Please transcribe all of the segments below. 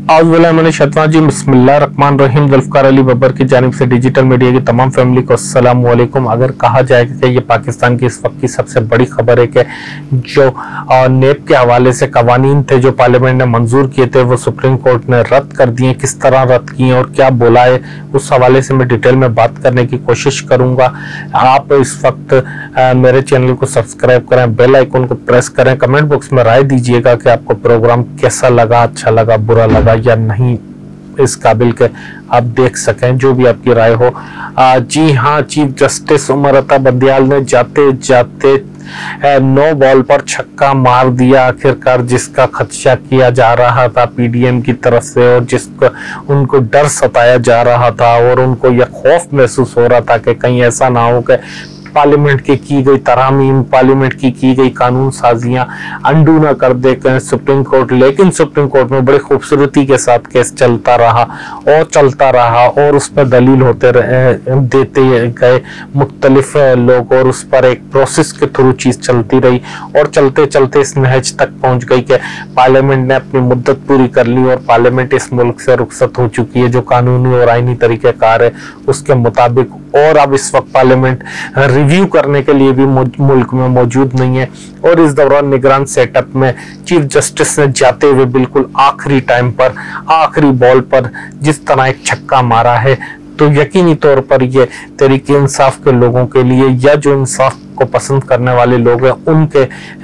जी बिस्मिल्लाहिर्रहमानिर्रहीम। जुल्फ़िकार अली बब्बर की जानिब से डिजिटल मीडिया की तमाम फैमिली को अस्सलाम वालेकुम। अगर कहा जाए कि ये पाकिस्तान की इस वक्त की सबसे बड़ी खबर है कि जो नेप के हवाले से कवानीन थे जो पार्लियामेंट ने मंजूर किए थे वो सुप्रीम कोर्ट ने रद्द कर दिए। किस तरह रद्द किए और क्या बोला है उस हवाले से मैं डिटेल में बात करने की कोशिश करूंगा। आप इस वक्त मेरे चैनल को सब्सक्राइब करें, बेल आइकन को प्रेस करें, कमेंट बॉक्स में राय दीजिएगा कि आपको प्रोग्राम कैसा लगा, अच्छा लगा, बुरा लगा या नहीं, इस काबिल के आप देख सकें, जो भी आपकी राय हो। जी हाँ, चीफ जस्टिस उमर अता बंदियाल ने जाते जाते 9 बॉल पर छक्का मार दिया आखिरकार, जिसका खदशा किया जा रहा था पीडीएम की तरफ से और जिसको उनको डर सताया जा रहा था और उनको यह खौफ महसूस हो रहा था कि कहीं ऐसा ना हो कि पार्लियामेंट की गई तरामीम, पार्लियामेंट की गई कानून साजियां अंडू ना कर दे सुप्रीम कोर्ट। लेकिन सुप्रीम कोर्ट में बड़ी खूबसूरती के साथ केस चलता रहा और उस पर दलील होते देते गए मुख्तलिफ लोग और उस पर एक प्रोसेस के थ्रू चीज चलती रही और चलते चलते इस नहज तक पहुंच गई कि पार्लियामेंट ने अपनी मुद्दत पूरी कर ली और पार्लियामेंट इस मुल्क से रुखसत हो चुकी है जो कानूनी और आईनी तरीक़ेकार है उसके मुताबिक। और अब इस वक्त पार्लियामेंट रिव्यू करने के लिए भी मुल्क में मौजूद नहीं है और इस दौरान निगरान सेटअप में चीफ जस्टिस ने जाते हुए बिल्कुल आखिरी टाइम पर, आखिरी बॉल पर जिस तरह एक छक्का मारा है, तो यकीनी तौर पर ये तहरीक इंसाफ के लोगों के लिए या जो इंसाफ को पसंद करने वाले लोग हैं उनके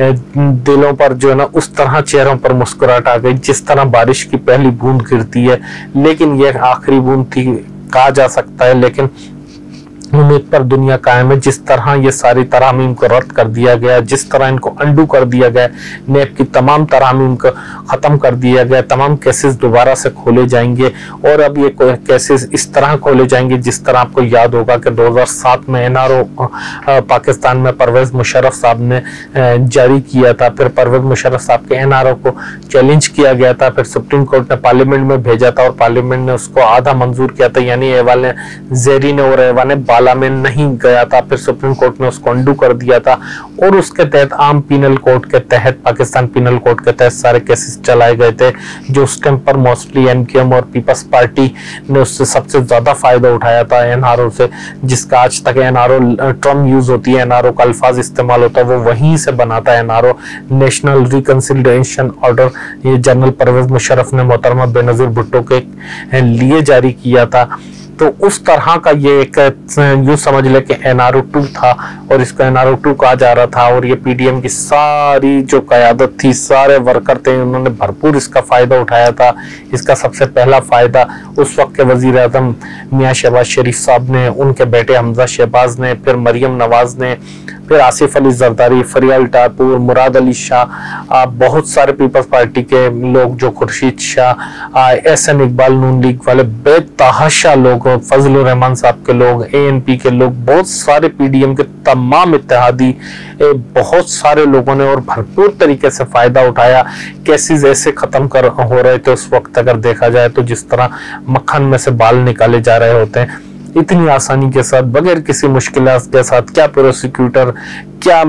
दिलों पर जो है ना उस तरह चेहरों पर मुस्कुराहट आ गई जिस तरह बारिश की पहली बूंद गिरती है। लेकिन यह आखिरी बूंद थी कहा जा सकता है, लेकिन उम्मीद पर दुनिया कायम है। जिस तरह ये सारी तरामीम को रद्द कर दिया गया, जिस तरह इनको अंडू कर दिया गया, नेप की तमाम तरामीम को खत्म कर दिया गया, तमाम केसेस दोबारा से खोले जाएंगे और अब ये केसेस इस तरह खोले जाएंगे जिस तरह आपको याद होगा कि 2007 में एनआरओ पाकिस्तान में परवेज मुशर्रफ साहब ने जारी किया था। फिर परवेज मुशर्रफ साहब के एनआरओ को चैलेंज किया गया था, फिर सुप्रीम कोर्ट ने पार्लियामेंट में भेजा था और पार्लियामेंट ने उसको आधा मंजूर किया था, यानी एवान ज़ेरी ने और एवान में नहीं गया था। फिर सुप्रीम कोर्ट ने उसको अंडू कर दिया था और उसके तहत आम पिनल कोड के तहत, पाकिस्तान पिनल कोड के तहत सारे केसेस चलाए गए थे जो उस टाइम पर मोस्टली एमक्यूएम और पीपल्स पार्टी ने उससे सबसे ज्यादा फायदा उठाया था एनआरओ से, जिसका आज तक एनआरओ टर्म यूज होती है, एनआरओ का अल्फाज इस्तेमाल होता है, वो वहीं से बनाता है एनआरओ, नेशनल रिकंसिलिएशन ऑर्डर। ये जनरल परवेज मुशर्रफ ने मोहतरमा बेनजीर भुट्टो के लिए जारी किया था। तो उस तरह का ये एक यूं समझ ले कि एनआरओ 2 था और इसको एनआरओ 2 कहा जा रहा था और ये पीडीएम की सारी जो क़यादत थी, सारे वर्कर थे, उन्होंने भरपूर इसका फायदा उठाया था। इसका सबसे पहला फायदा उस वक्त के वजीर आज़म मियां शहबाज शरीफ साहब ने, उनके बेटे हमजा शहबाज ने, फिर मरियम नवाज ने, फिर आसिफ अली जरदारी, फरियाल टापुर, मुराद अली शाह, बहुत सारे पीपल्स पार्टी के लोग जो खुर्शीद शाह, एहसन इकबाल नून लीग वाले बेतहाशा लोग, फजलुर रहमान साहब के लोग, एएनपी के लोग, बहुत सारे पीडीएम के तमाम इत्तेहादी, बहुत सारे लोगों ने और भरपूर तरीके से फायदा उठाया। केसेस ऐसे खत्म हो रहे थे उस वक्त अगर देखा जाए तो जिस तरह मक्खन में से बाल निकाले जा रहे होते हैं, इतनी आसानी के साथ, बगैर किसी मुश्किलात के साथ। क्या प्रोसिक्यूटर, क्या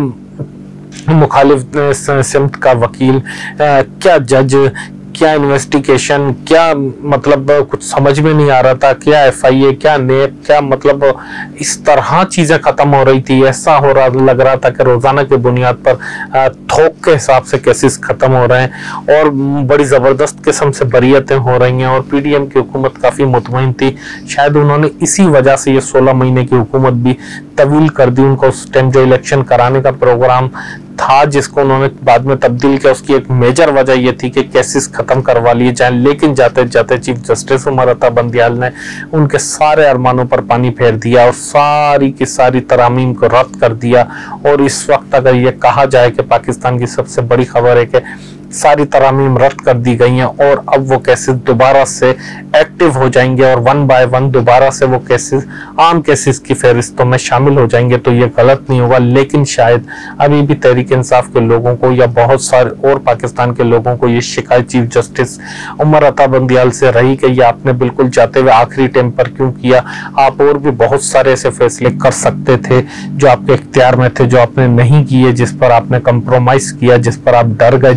मुखालिफ सिमत का वकील, क्या जज, क्या इन्वेस्टिगेशन, क्या मतलब कुछ समझ में नहीं आ रहा था, क्या एफआईए, क्या नेप, क्या मतलब इस तरह चीजें खत्म हो रही थी। ऐसा लग रहा था कि रोजाना की बुनियाद पर थोक के हिसाब से केसेस खत्म हो रहे हैं और बड़ी जबरदस्त किस्म से बरीयतें हो रही हैं और पीडीएम की हुकूमत काफी मुतमईन थी। शायद उन्होंने इसी वजह से ये 16 महीने की हुकूमत भी तवील कर दी। उनको उस टाइम जो इलेक्शन कराने का प्रोग्राम था जिसको उन्होंने बाद में तब्दील किया, उसकी एक मेजर वजह यह थी कि केसेस खत्म करवा लिए जाएं। लेकिन जाते जाते चीफ जस्टिस उमर अता बंदियाल ने उनके सारे अरमानों पर पानी फेर दिया और सारी की सारी तरामीम को रद्द कर दिया। और इस वक्त अगर ये कहा जाए कि पाकिस्तान की सबसे बड़ी खबर है कि सारी तरामीम रद्द कर दी गई हैं और अब वो केसेस दोबारा से एक्टिव हो जाएंगे और 1 बाय 1 दोबारा से वो केसेस आम केसेस की फहरिस्तों में शामिल हो जाएंगे, तो ये गलत नहीं होगा। लेकिन शायद अभी भी तहरीक इंसाफ के लोगों को या बहुत सारे और पाकिस्तान के लोगों को ये शिकायत चीफ जस्टिस उमर अता बंदियाल से रही कि ये आपने बिल्कुल जाते हुए आखिरी टाइम पर क्यों किया, आप और भी बहुत सारे ऐसे फैसले कर सकते थे जो आपके इख्तियार में थे, जो आपने नहीं किए, जिस पर आपने कंप्रोमाइज किया, जिस पर आप डर गए, जिस पर आप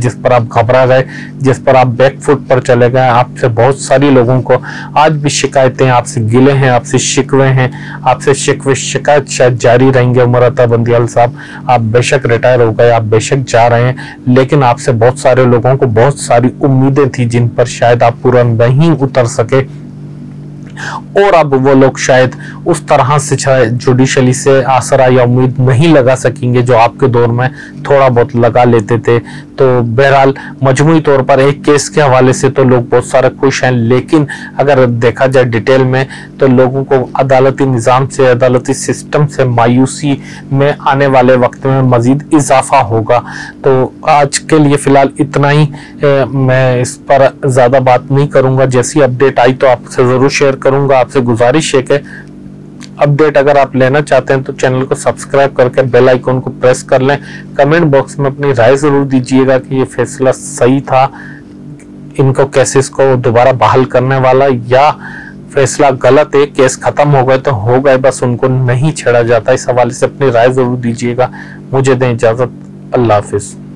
घबरा गए, जिस पर आप बैक फुट पर चले गए। आपसे बहुत सारी लोगों को आज भी शिकायतें, आपसे गिले हैं, आपसे शिकवे हैं, आपसे शिकवे शिकायत शायद जारी रहेंगे। उमर अता बंदियाल साहब, आप बेशक रिटायर हो गए, आप बेशक जा रहे हैं, लेकिन आपसे बहुत सारे लोगों को बहुत सारी उम्मीदें थी जिन पर शायद आप पूरा नहीं उतर सके, और अब वो लोग शायद उस तरह से जुडिशली से आसरा या उम्मीद नहीं लगा सकेंगे जो आपके दौर में थोड़ा बहुत लगा लेते थे। तो बहरहाल मजमूई तौर पर एक केस के हवाले से तो लोग बहुत सारे खुश हैं, लेकिन अगर देखा जाए डिटेल में तो लोगों को अदालती निज़ाम से, अदालती सिस्टम से मायूसी में आने वाले वक्त में मजीद इजाफा होगा। तो आज के लिए फिलहाल इतना ही, मैं इस पर ज़्यादा बात नहीं करूँगा। जैसी अपडेट आई तो आपसे ज़रूर शेयर करूँगा। आपसे गुजारिश है कि अपडेट अगर आप लेना चाहते हैं तो चैनल को सब्सक्राइब करके बेल आइकन को प्रेस कर लें। कमेंट बॉक्स में अपनी राय जरूर दीजिएगा कि ये फैसला सही था, इनको केसेस को दोबारा बहाल करने वाला, या फैसला गलत है, केस खत्म हो गए तो हो गए, बस उनको नहीं छेड़ा जाता। इस हवाले से अपनी राय जरूर दीजिएगा। मुझे दें इजाजत, अल्लाह हाफिज।